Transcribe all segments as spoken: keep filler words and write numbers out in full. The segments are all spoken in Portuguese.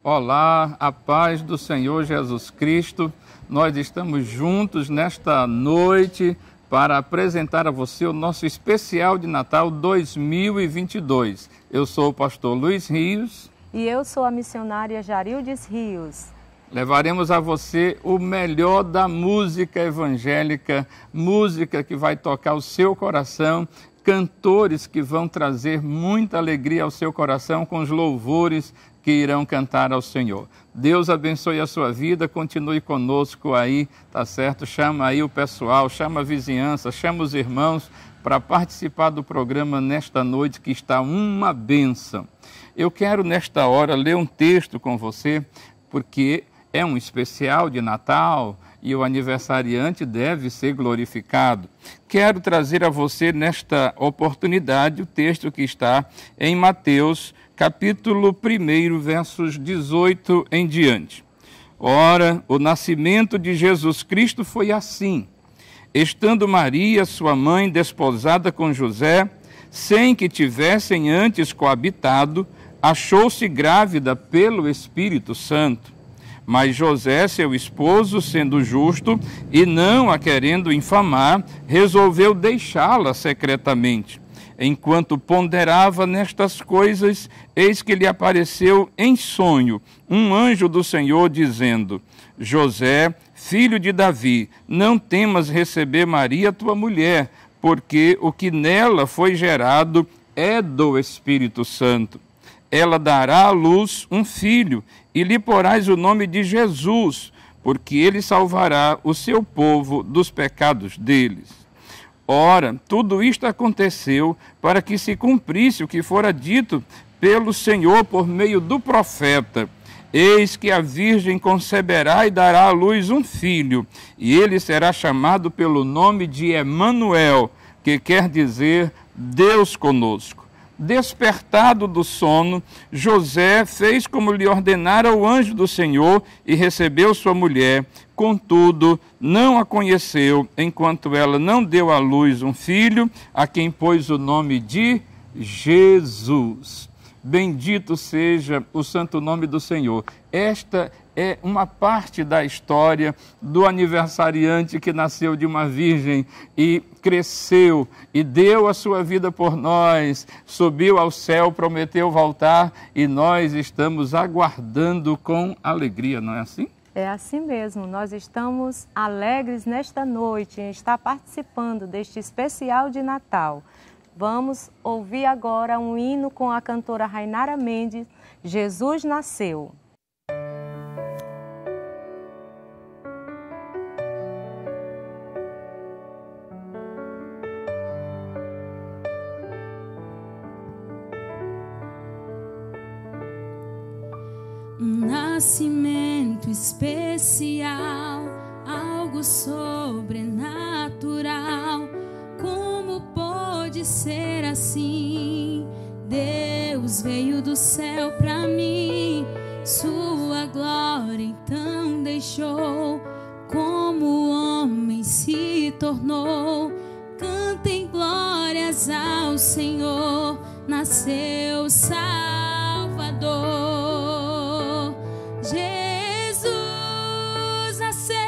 Olá, a paz do Senhor Jesus Cristo. Nós estamos juntos nesta noite para apresentar a você o nosso especial de Natal dois mil e vinte e dois. Eu sou o pastor Luiz Rios. E eu sou a missionária Jarildes Rios. Levaremos a você o melhor da música evangélica, música que vai tocar o seu coração, cantores que vão trazer muita alegria ao seu coração com os louvores que irão cantar ao Senhor. Deus abençoe a sua vida, continue conosco aí, tá certo? Chama aí o pessoal, chama a vizinhança, chama os irmãos para participar do programa nesta noite que está uma bênção. Eu quero nesta hora ler um texto com você, porque é um especial de Natal e o aniversariante deve ser glorificado. Quero trazer a você nesta oportunidade o texto que está em Mateus, capítulo um, versos dezoito em diante. Ora, o nascimento de Jesus Cristo foi assim. Estando Maria, sua mãe, desposada com José, sem que tivessem antes coabitado, achou-se grávida pelo Espírito Santo. Mas José, seu esposo, sendo justo e não a querendo infamar, resolveu deixá-la secretamente. Enquanto ponderava nestas coisas, eis que lhe apareceu em sonho um anjo do Senhor, dizendo: José, filho de Davi, não temas receber Maria, tua mulher, porque o que nela foi gerado é do Espírito Santo. Ela dará à luz um filho, e lhe porás o nome de Jesus, porque ele salvará o seu povo dos pecados deles. Ora, tudo isto aconteceu para que se cumprisse o que fora dito pelo Senhor por meio do profeta. Eis que a virgem conceberá e dará à luz um filho, e ele será chamado pelo nome de Emanuel, que quer dizer Deus conosco. Despertado do sono, José fez como lhe ordenara o anjo do Senhor e recebeu sua mulher. Contudo, não a conheceu, enquanto ela não deu à luz um filho, a quem pôs o nome de Jesus. Bendito seja o santo nome do Senhor. Esta é uma parte da história do aniversariante que nasceu de uma virgem e cresceu e deu a sua vida por nós, subiu ao céu, prometeu voltar e nós estamos aguardando com alegria, não é assim? É assim mesmo, nós estamos alegres nesta noite em estar participando deste especial de Natal. Vamos ouvir agora um hino com a cantora Rainara Mendes, Jesus Nasceu. Um nascimento especial, algo sobrenatural. Como pode ser assim? Deus veio do céu pra mim, sua glória então deixou. Como homem se tornou, cantem glórias ao Senhor, nasceu Salvador. Jesus nasceu,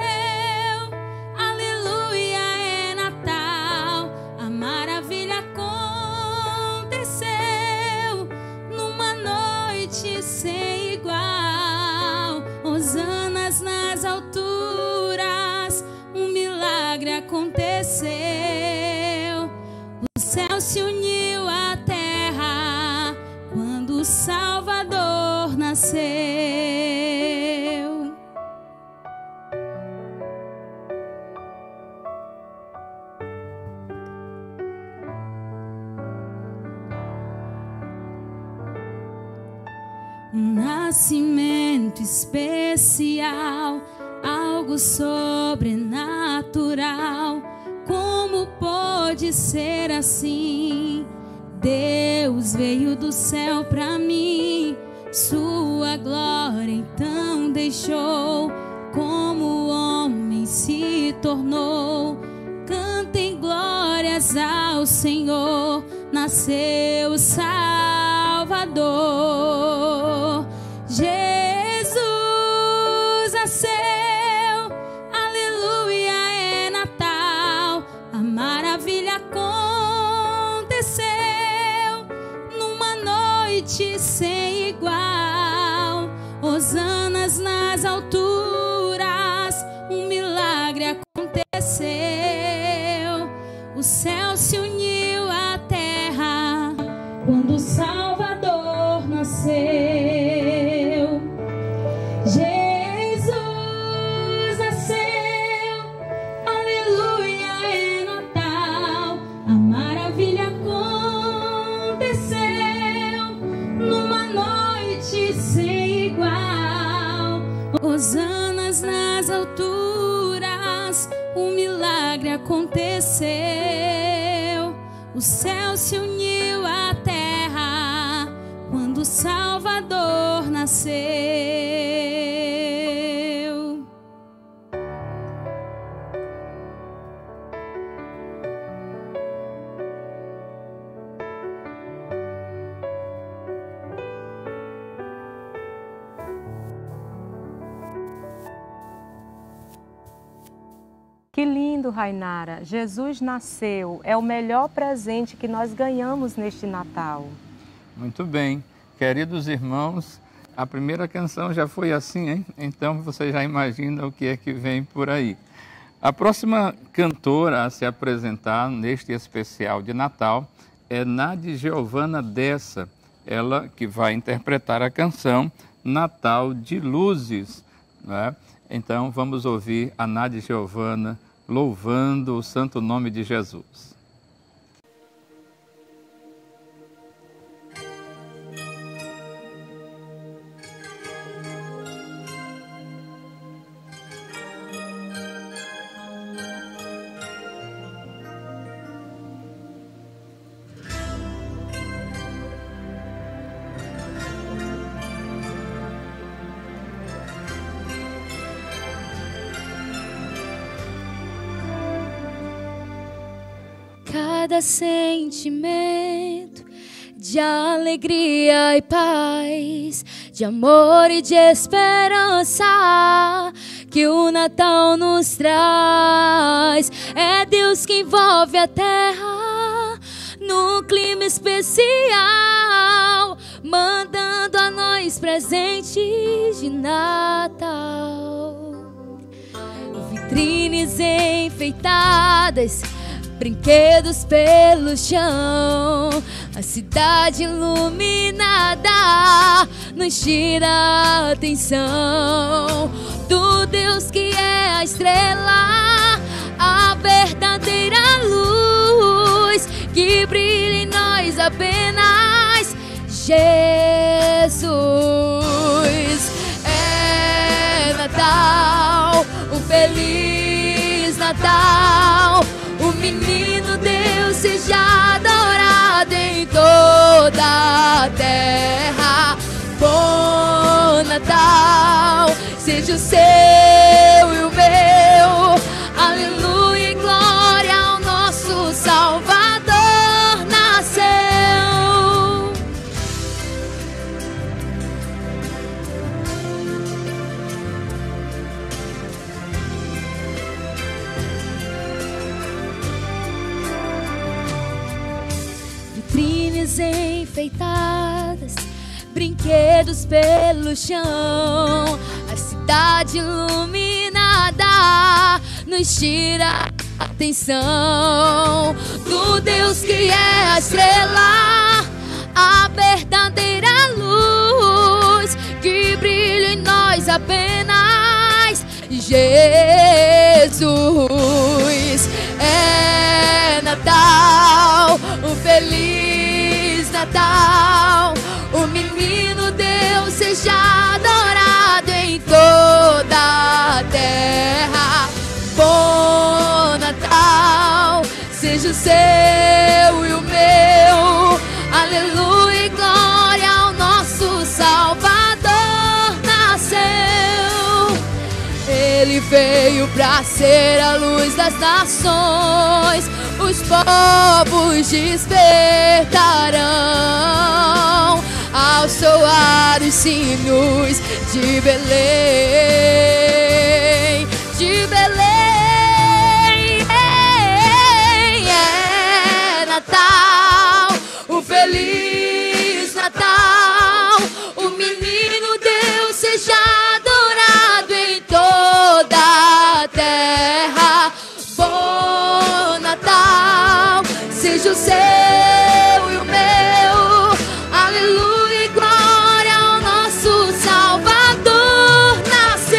aleluia, é Natal. A maravilha aconteceu numa noite sem igual. Hosanas nas alturas, um milagre aconteceu. O céu se uniu à terra quando o Salvador nasceu. Um nascimento especial, algo sobrenatural. Como pode ser assim? Deus veio do céu pra mim, sua glória então deixou. Como homem se tornou, cantem glórias ao Senhor, nasceu Salvador. Jesus hosanas nas alturas, um milagre aconteceu. O céu se uniu à terra quando o Salvador nasceu. Que lindo, Rainara! Jesus nasceu, é o melhor presente que nós ganhamos neste Natal. Muito bem. Queridos irmãos, a primeira canção já foi assim, hein? Então você já imagina o que é que vem por aí. A próxima cantora a se apresentar neste especial de Natal é Nádia Giovana Dessa, ela que vai interpretar a canção Natal de Luzes, né? Então vamos ouvir a Nádia Giovana louvando o santo nome de Jesus. Cada sentimento de alegria e paz, de amor e de esperança que o Natal nos traz. É Deus que envolve a terra num clima especial, mandando a nós presentes de Natal. Vitrines enfeitadas, brinquedos pelo chão, a cidade iluminada nos tira a atenção do Deus que é a estrela, a verdadeira luz que brilha em nós apenas. Jesus, é Natal, um feliz Natal. O menino Deus seja adorado em toda a terra. Bom Natal, seja o seu e o meu. Aleluia e glória ao nosso Salvador nasceu. Vitrines enfeitadas, brinquedos pelo chão, a cidade iluminada nos tira a atenção do Deus que é a estrela, a verdadeira luz que brilha em nós apenas. Jesus, é Natal, um feliz Natal. O menino Deus seja adorado em toda a terra. Bom Natal, seja o seu e o meu. Aleluia e glória ao nosso Salvador nasceu. Ele veio para ser a luz das nações. Os povos despertarão ao soar os sinos de Belém, de Belém. É Natal, o feliz Natal. O menino Deus seja adorado em toda a terra. Bom Natal, seja o seu e o meu. Aleluia e glória ao nosso Salvador nasceu.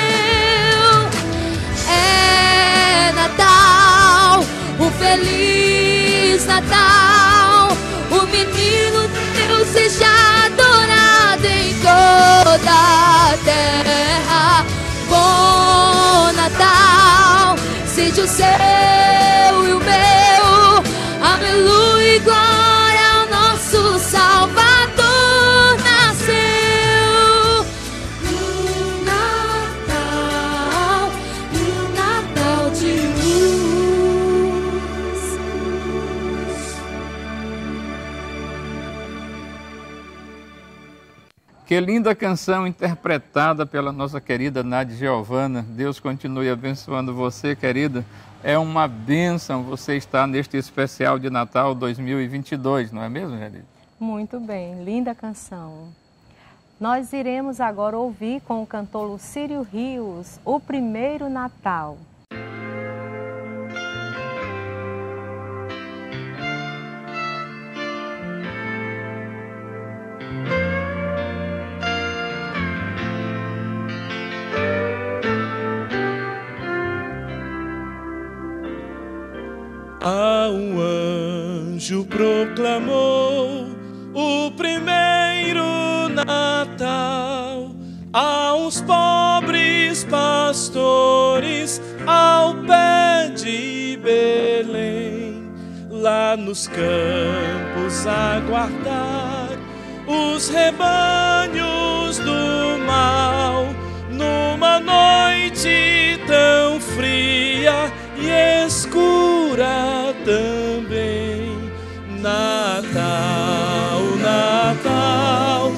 seu e o meu. Aleluia e glória ao nosso Salvador nasceu. Um Natal, um Natal de luz. Que linda canção interpretada pela nossa querida Nádia Giovana. Deus continue abençoando você, querida. É uma bênção você estar neste especial de Natal dois mil e vinte e dois, não é mesmo, Janine? Muito bem, linda canção. Nós iremos agora ouvir com o cantor Lucírio Rios, O Primeiro Natal. Ah, um anjo proclamou o primeiro Natal a uns pobres pastores ao pé de Belém, lá nos campos a guardar os rebanhos do mal, numa noite tão fria e escura também. Natal, Natal,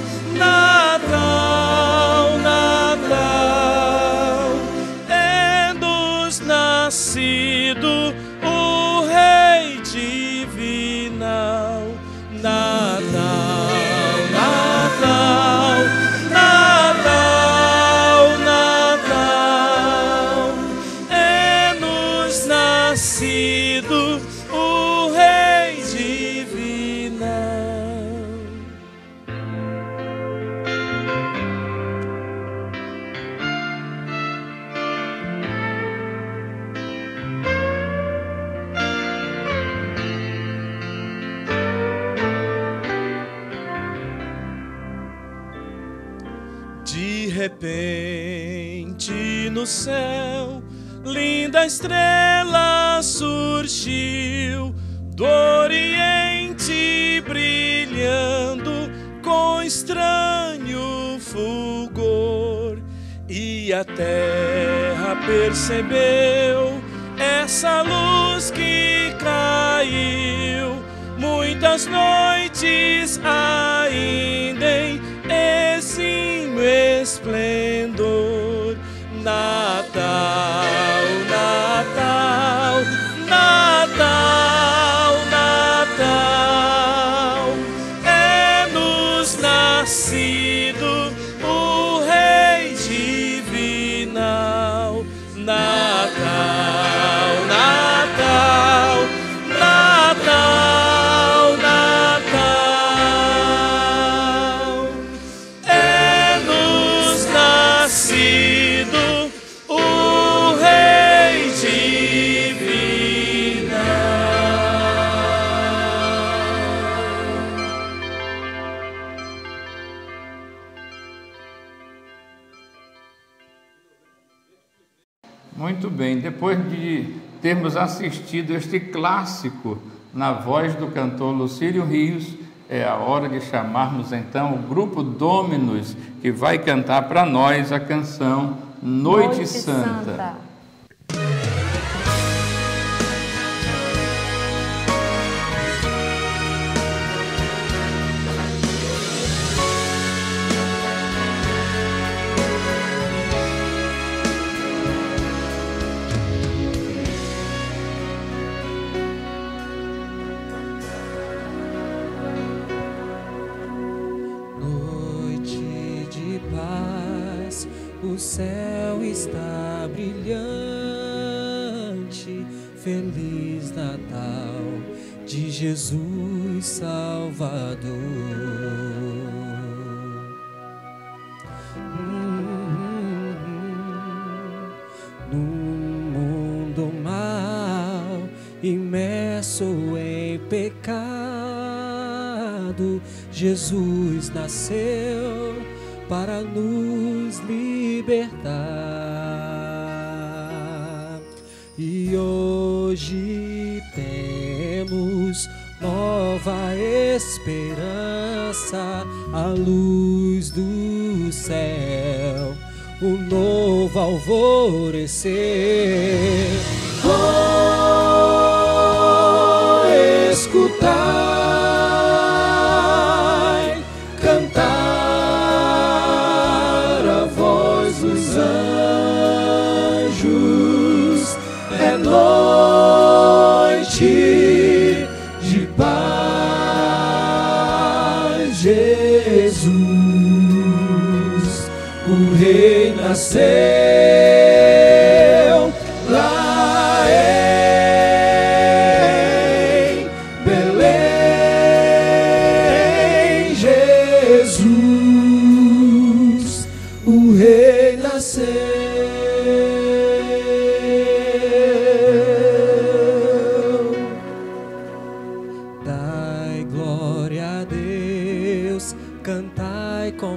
Natal, Natal, é-nos nascido o Rei divinal. Natal, Natal, Natal, Natal, é-nos nascido o Rei divinal. De repente no céu linda estrela surgiu, do Oriente brilhando com estranho fulgor, e a terra percebeu essa luz que caiu muitas noites ainda em exímio esplendor. Natal, Natal, Natal, Natal, é-nos nascido o Rei divinal. Natal, Natal, Natal, Natal, é-nos nascido o Rei divinal. Muito bem, depois de termos assistido este clássico na voz do cantor Lucírio Rios, é a hora de chamarmos então o grupo Dominus, que vai cantar para nós a canção Noite, Noite Santa. Santa. Noite de paz, o céu está brilhante. Feliz Natal de Jesus Salvador. Hum, num mundo mal, imerso em pecado, Jesus nasceu para nos libertar. E hoje hoje temos nova esperança, a luz do céu, o novo alvorecer. Oh, escutai, cantar a voz dos anjos, é noite de paz. Jesus, o Rei nasceu lá em Belém. Jesus, o Rei nasceu. Dai glória a Deus, cantai com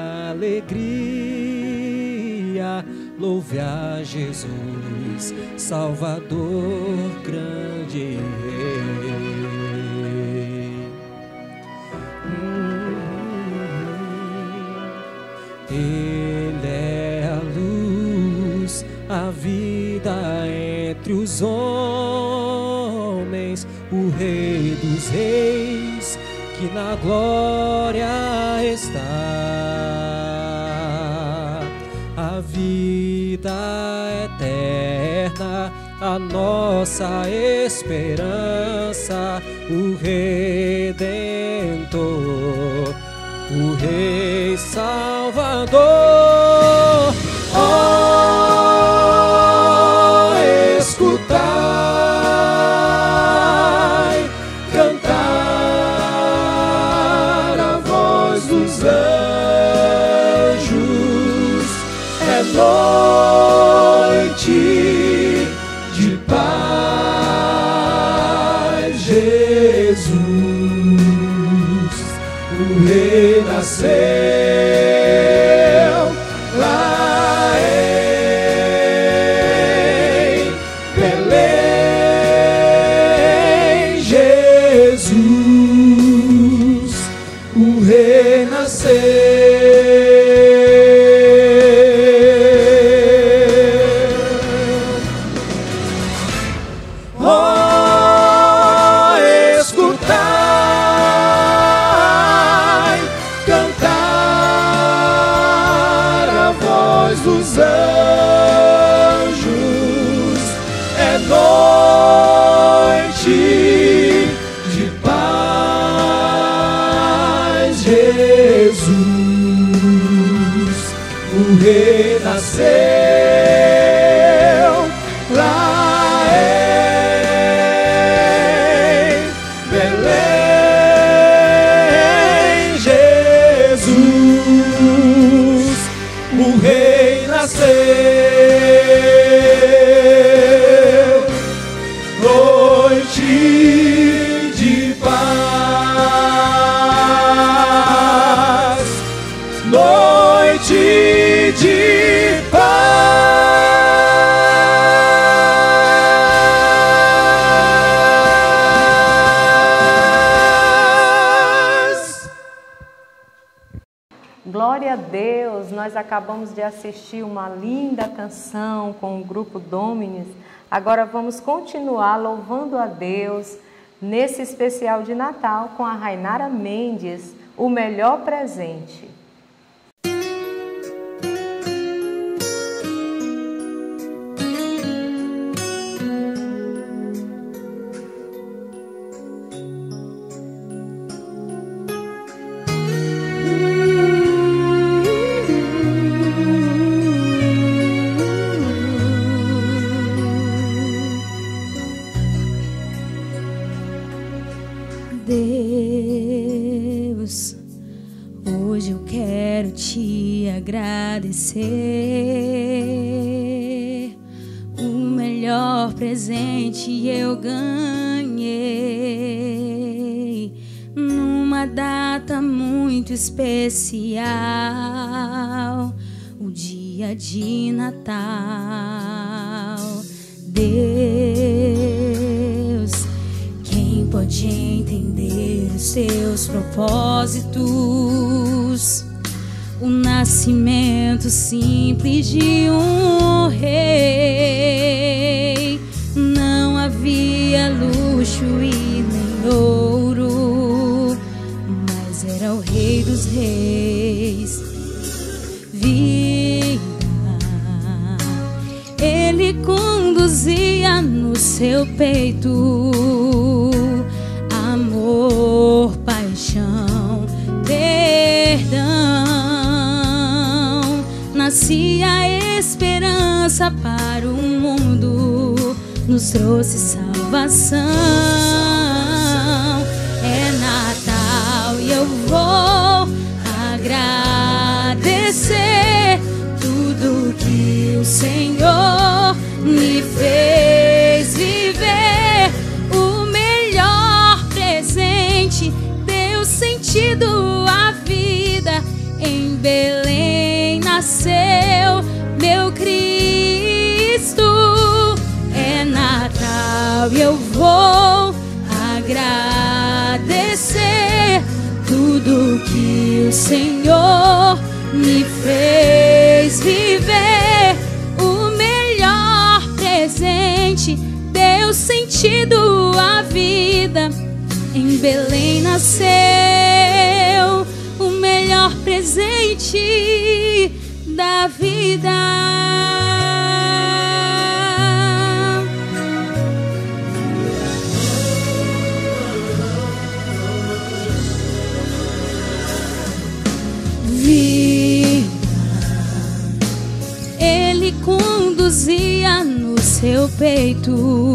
alegria, louve a Jesus, Salvador, grande Rei. Ele é a luz, a vida entre os homens, o Rei dos reis, que na glória está. A vida eterna, a nossa esperança, o Redentor, o Rei Salvador. Oh, escutai, cantar a voz dos anjos, é noite de paz. Jesus, o Rei nasceu lá em Belém. Jesus, o Rei nasceu. Oh, escutai, cantar a voz dos anjos, é noite de paz. Jesus, o Rei nasceu lá em Belém. Jesus, o Rei nasceu, noite de paz, noite de paz. Glória a Deus, nós acabamos de assistir uma linda canção com o grupo Dominis. Agora vamos continuar louvando a Deus nesse especial de Natal com a Rainara Mendes, o melhor presente. Deus, hoje eu quero te agradecer. O melhor presente eu ganhei numa data muito especial, o dia. dia de Natal. Deus, seus propósitos. O nascimento simples de um rei. Não havia luxo e nem ouro, mas era o Rei dos Reis. Vida Ele conduzia no seu peito. Amor, paixão, perdão. Nascia a esperança para o mundo, nos trouxe salvação. É Natal e eu vou agradecer tudo que o Senhor me fez viver. O melhor presente deu sentido à vida. Em Belém nasceu meu Cristo. É Natal e eu vou agradecer tudo que o Senhor me fez viver. O melhor presente deu sentido à vida. Em Belém nasceu o melhor presente da vida. Vida Ele conduzia no seu peito.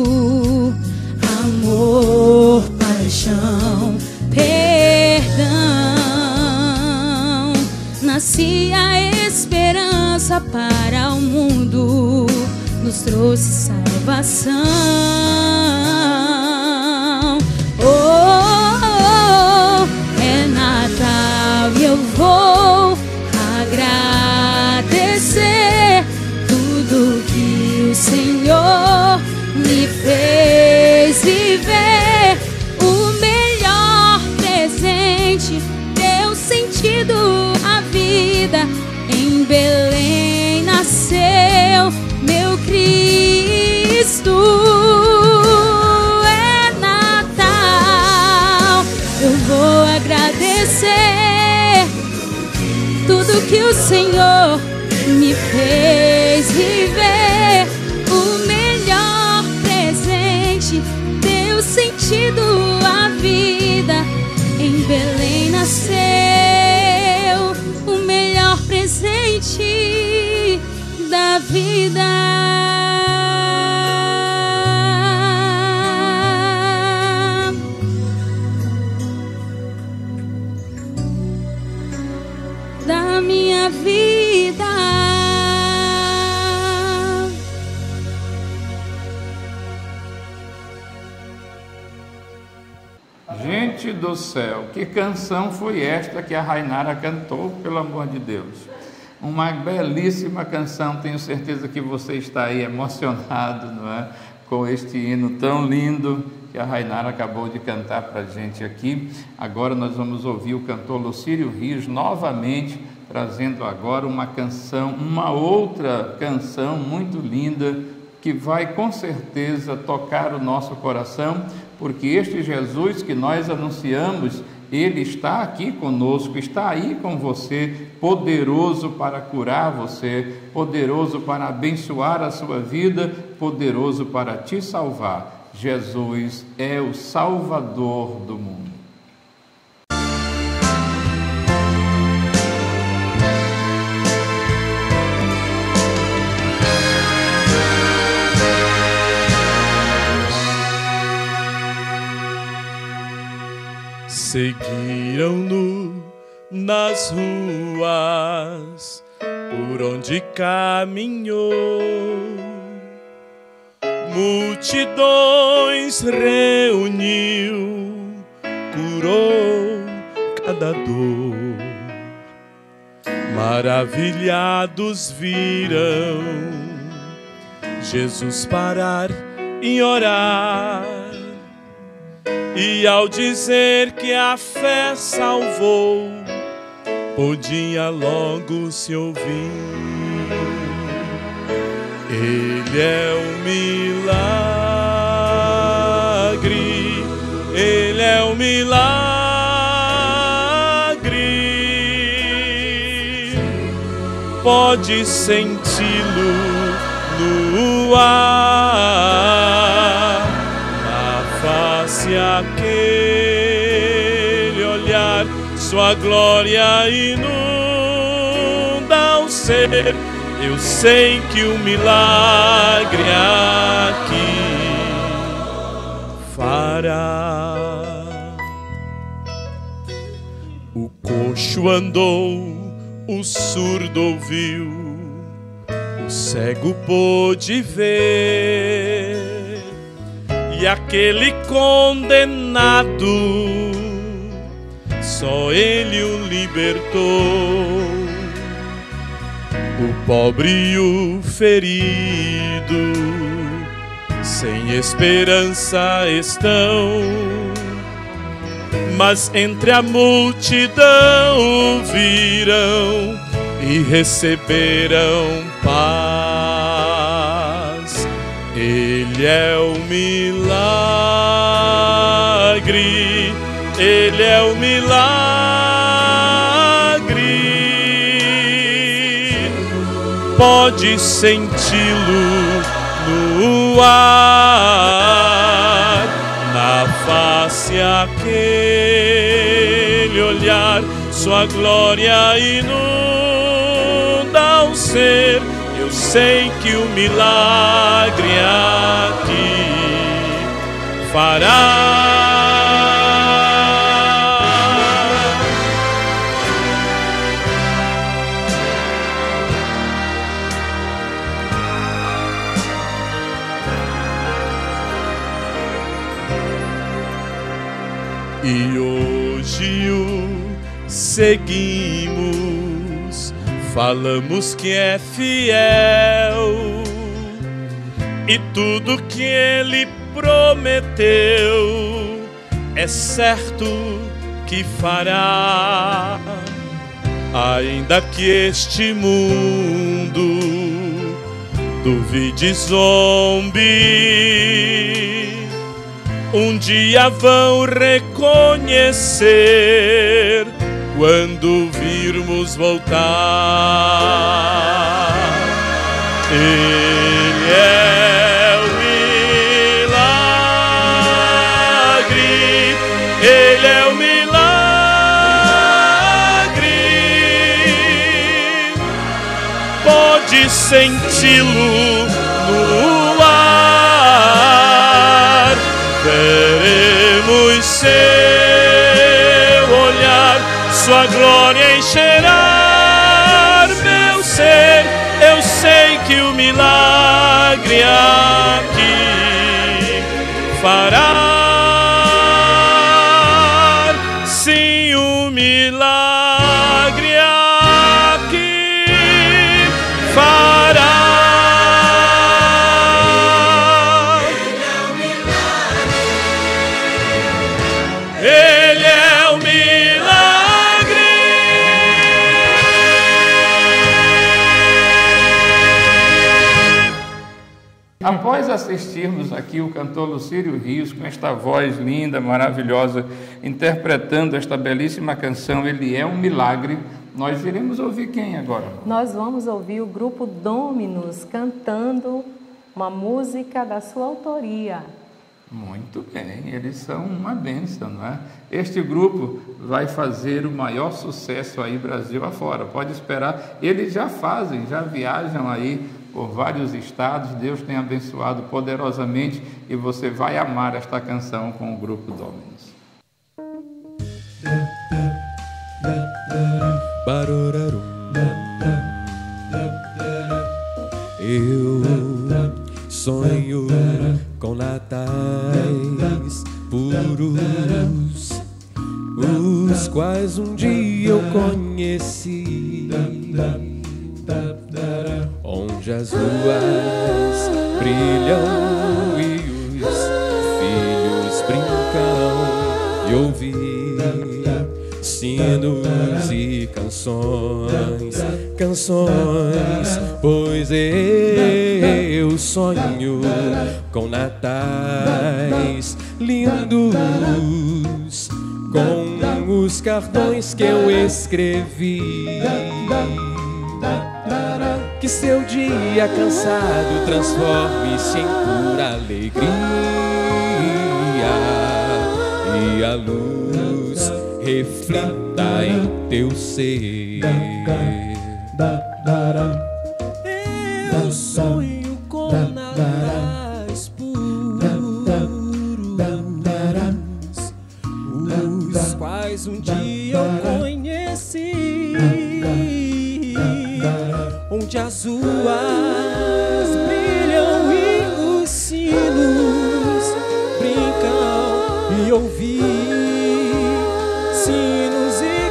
Amor, paixão, perdão. Nascia a esperança para o mundo, nos trouxe salvação. Oh, oh, oh, é Natal e eu vou agradecer tudo que o Senhor me fez viver. O melhor presente deu sentido à vida. Em Belém nasceu meu Cristo. É Natal, eu vou agradecer tudo que o Senhor me fez viver. O melhor presente deu sentido à vida. Em Belém nasceu o melhor presente da vida. Da minha vida. Gente do céu, que canção foi esta que a Rainara cantou, pelo amor de Deus? Uma belíssima canção, tenho certeza que você está aí emocionado, não é? Com este hino tão lindo que a Rainara acabou de cantar para a gente aqui. Agora nós vamos ouvir o cantor Lucírio Rios novamente, trazendo agora uma canção, uma outra canção muito linda, que vai com certeza tocar o nosso coração, porque este Jesus que nós anunciamos, Ele está aqui conosco, está aí com você, poderoso para curar você, poderoso para abençoar a sua vida, poderoso para te salvar. Jesus é o Salvador do mundo. Seguiram-no nas ruas por onde caminhou, multidões reuniu, curou cada dor. Maravilhados viram Jesus parar e orar. E ao dizer que a fé salvou, podia logo se ouvir: Ele é o milagre, Ele é o milagre. Pode senti-lo no ar, na face aquele olhar, sua glória inunda o ser. Eu sei que o milagre aqui fará. O coxo andou, o surdo ouviu, o cego pôde ver, e aquele condenado, só ele o libertou. O pobre e o ferido, sem esperança estão, mas entre a multidão o viram e receberam paz. Ele é o milagre, Ele é o milagre. Pode senti-lo no ar, na face aquele olhar, sua glória inunda o ser. Eu sei que o milagre aqui fará. E hoje o seguimos, falamos que é fiel, e tudo que ele prometeu é certo que fará. Ainda que este mundo duvide e zombe, um dia vão reconhecer quando virmos voltar. Ele é o milagre, Ele é o milagre. Pode senti-lo no ar, veremos seu olhar, sua glória encherá meu ser. Eu sei que o milagre aqui fará. Sim, o milagre aqui fará. Após assistirmos aqui o cantor Lucílio Rios, com esta voz linda, maravilhosa, interpretando esta belíssima canção, Ele é um Milagre, nós iremos ouvir quem agora? Nós vamos ouvir o grupo Dominus cantando uma música da sua autoria. Muito bem, eles são uma bênção, não é? Este grupo vai fazer o maior sucesso aí Brasil afora, pode esperar. Eles já fazem, já viajam aí por vários estados. Deus tem abençoado poderosamente e você vai amar esta canção com o grupo Dominus. Eu sonho com natais puros, os quais um dia eu conheci, onde as ruas brilham e os filhos brincam ouvir sinos e canções, canções, pois eu sonho com natais lindos, com os cartões que eu escrevi. Que seu dia cansado transforme-se em pura alegria e a luz reflita em teu ser. Eu sonho com natais puros, os quais um dia eu conheci, onde as ruas brilham e os sinos brincam, e ouvi sinos e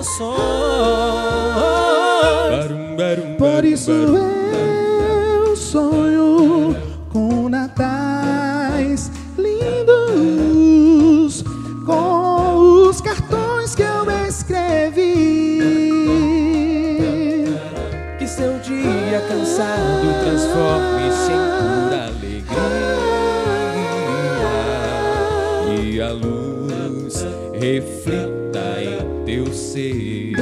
canções. Por isso eu sonho com natais lindos, com os cartões que eu escrevi. Que seu dia cansado transforme-se em pura alegria e a luz reflita em teu ser.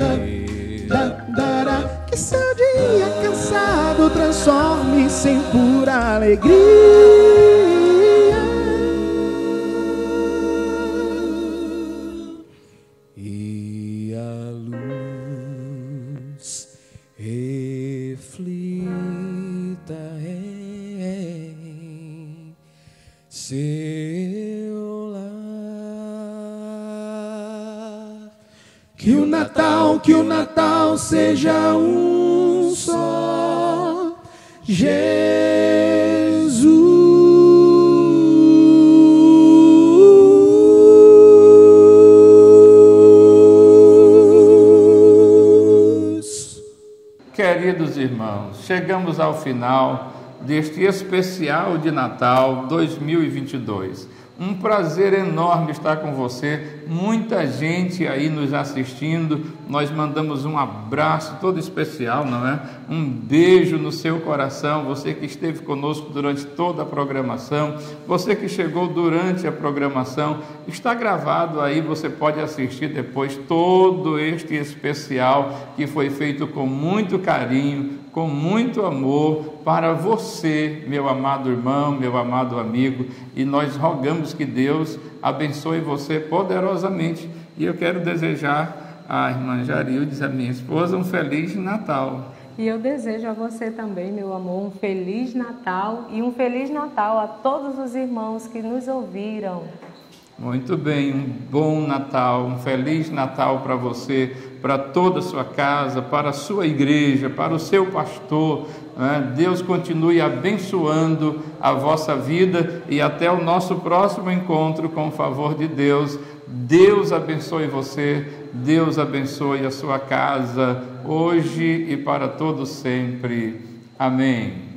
Que seu dia cansado transforme-se em pura alegria e a luz reflita em seu lar. Que o Natal, que o Natal seja um só Jesus. Queridos irmãos, chegamos ao final deste especial de Natal dois mil e vinte e dois. Um prazer enorme estar com você, muita gente aí nos assistindo. Nós mandamos um abraço todo especial, não é? Um beijo no seu coração, você que esteve conosco durante toda a programação, você que chegou durante a programação, está gravado aí, você pode assistir depois todo este especial que foi feito com muito carinho, com muito amor para você, meu amado irmão, meu amado amigo, e nós rogamos que Deus abençoe você poderosamente. E eu quero desejar à irmã Jarildes, a minha esposa, um Feliz Natal. E eu desejo a você também, meu amor, um Feliz Natal e um Feliz Natal a todos os irmãos que nos ouviram. Muito bem, um bom Natal, um Feliz Natal para você, para toda a sua casa, para a sua igreja, para o seu pastor, né? Deus continue abençoando a vossa vida e até o nosso próximo encontro, com o favor de Deus. Deus abençoe você, Deus abençoe a sua casa, hoje e para todos sempre. Amém.